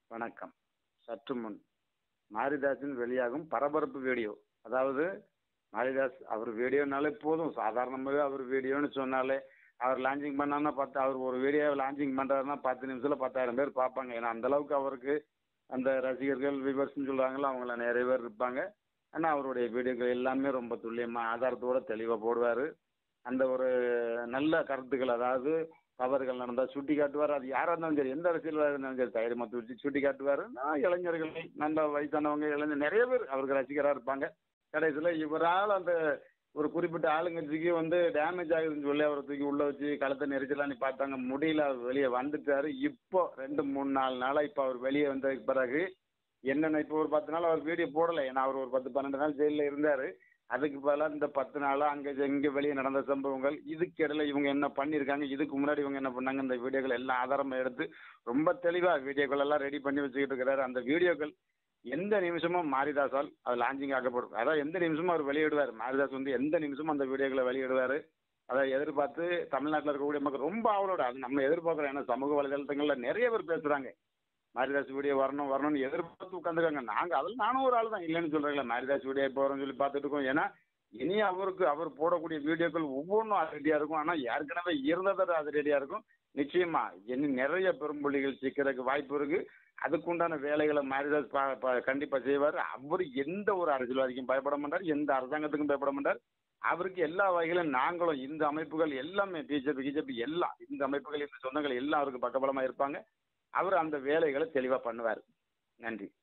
வணக்கம். சற்று முன் மாரிதாஸின் வெளியாகும் பரபரப்பு வீடியோ. அதாவது மாரிதாஸ் அவர் வீடியோனாலே போதும். சாதாரணமாகவே அவர் வீடியோன்னு சொன்னாலே அவர் லான்ச்சிங் பண்ணான்னா அவர் ஒரு வீடியோ லான்ச்சிங் பண்ணுறாருன்னா 10 நிமிஷத்தில் 10,000 பேர் பார்ப்பாங்க. ஏன்னா அந்தளவுக்கு அவருக்கு அந்த ரசிகர்கள் விவர்ஸ்ன்னு சொல்கிறாங்களோ அவங்கள நிறைய பேர் இருப்பாங்க. ஆனால் அவருடைய வீடியோக்கள் எல்லாமே ரொம்ப துல்லியமாக ஆதாரத்தோடு தெளிவாக போடுவார். அந்த ஒரு நல்ல கருத்துக்கள், அதாவது தவறுகள் நடந்தால் சுட்டி காட்டுவார். அது யாராக இருந்தாலும் சரி, எந்த அரசியல்வாதியாக இருந்தாலும் சரி, தைரியமாக சுட்டி காட்டுவார். இளைஞர்கள், நல்ல வயசானவங்க, இளைஞர் நிறைய பேர் அவருக்கு ரசிகராக இருப்பாங்க. கடைசியில் இவரால் அந்த ஒரு குறிப்பிட்ட ஆளுங்கட்சிக்கு டேமேஜ் ஆகுதுன்னு சொல்லி அவரை தூக்கி உள்ளே வச்சு களத்தை நெரிச்சலான்னு பார்த்தாங்க. முடியல, அவர் வெளியே வந்துட்டார். இப்போ 2, 3, 4 நாளாக இப்போ அவர் வெளியே வந்ததுக்கு பிறகு என்னென்ன, இப்போ ஒரு 10 நாள் அவர் வீடியோ போடலை. ஏன்னா அவர் ஒரு 10, 12 நாள் ஜெயிலில் இருந்தார். அதுக்கு பதிலாக இந்த 10 நாளாக இங்கே வெளியே நடந்த சம்பவங்கள், இதுக்கு இடையில இவங்க என்ன பண்ணியிருக்காங்க, இதுக்கு முன்னாடி இவங்க என்ன பண்ணாங்க, இந்த வீடியோக்கள் எல்லாம் ஆதாரமாக எடுத்து ரொம்ப தெளிவாக வீடியோக்கள் எல்லாம் ரெடி பண்ணி வச்சுக்கிட்டு இருக்கிறாரு. அந்த வீடியோக்கள் எந்த நிமிஷமும் மாரிதாஸால் அது லான்ச்சிங் ஆக்கப்படும். அதாவது எந்த நிமிஷமும் அவர் வெளியிடுவார். மாரிதாஸ் எந்த நிமிஷமும் அந்த வீடியோக்களை வெளியிடுவார். அதை எதிர்பார்த்து தமிழ்நாட்டில் இருக்கக்கூடிய மக்கள் ரொம்ப ஆவலோட, அது நம்ம எதிர்பார்க்குறோம். ஏன்னா சமூக வலைதளங்களில் நிறைய பேர் பேசுகிறாங்க, மாரிதாஸ் வீடியோ வரணும்னு எதிர்பார்த்து உட்காந்துருக்காங்க. நானும் ஒரு ஆள் தான், இல்லைன்னு சொல்கிறேங்களா. மாரிதாஸ் வீடியோ இப்போ வரும்னு சொல்லி பார்த்துட்டு இருக்கோம். ஏன்னா இனி அவர் போடக்கூடிய வீடியோக்கள் ஒவ்வொன்றும் அதிரடியாக இருக்கும். ஆனால் ஏற்கனவே இருந்ததை அதிரடியாக இருக்கும். நிச்சயமா இனி நிறைய பெரும்புள்ளிகள் சிக்கிறதுக்கு வாய்ப்பு இருக்குது. அதுக்குண்டான வேலைகளை மாரிதாஸ் கண்டிப்பாக செய்வார். அவர் எந்த ஒரு அரசியல்வாதிக்கும் பயப்பட மாட்டார், எந்த அரசாங்கத்துக்கும் பயப்பட மாட்டார். அவருக்கு எல்லா வகையிலும் நாங்களும் இந்த அமைப்புகள் எல்லாமே பிஜேபி எல்லாம் இந்த அமைப்புகள், இந்த சொந்தங்கள் எல்லாம் அவருக்கு பக்கபலமாக இருப்பாங்க. அவர் அந்த வேலைகளை தெளிவாக பண்ணுவார். நன்றி.